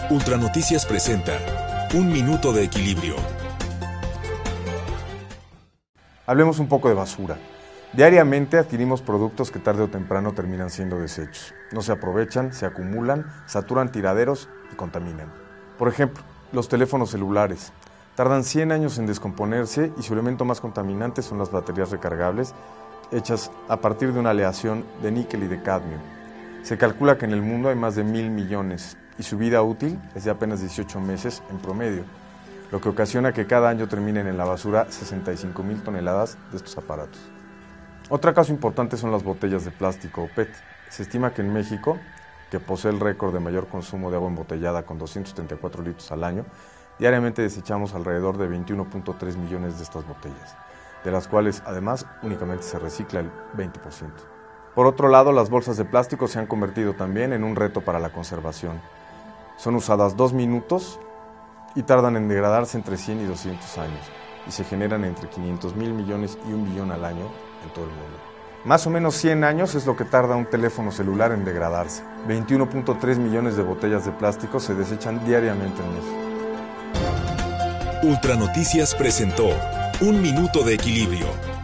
Ultranoticias presenta Un Minuto de Equilibrio. Hablemos un poco de basura. Diariamente adquirimos productos que tarde o temprano terminan siendo desechos. No se aprovechan, se acumulan, saturan tiraderos y contaminan. Por ejemplo, los teléfonos celulares. Tardan 100 años en descomponerse y su elemento más contaminante son las baterías recargables, hechas a partir de una aleación de níquel y de cadmio. Se calcula que en el mundo hay más de 1.000 millones y su vida útil es de apenas 18 meses en promedio, lo que ocasiona que cada año terminen en la basura 65,000 toneladas de estos aparatos. Otro caso importante son las botellas de plástico o PET. Se estima que en México, que posee el récord de mayor consumo de agua embotellada con 234 litros al año, diariamente desechamos alrededor de 21.3 millones de estas botellas, de las cuales además únicamente se recicla el 20%. Por otro lado, las bolsas de plástico se han convertido también en un reto para la conservación. Son usadas 2 minutos y tardan en degradarse entre 100 y 200 años, y se generan entre 500,000 millones y 1 billón al año en todo el mundo. Más o menos 100 años es lo que tarda un teléfono celular en degradarse. 21.3 millones de botellas de plástico se desechan diariamente en México. Ultranoticias presentó Un Minuto de Equilibrio.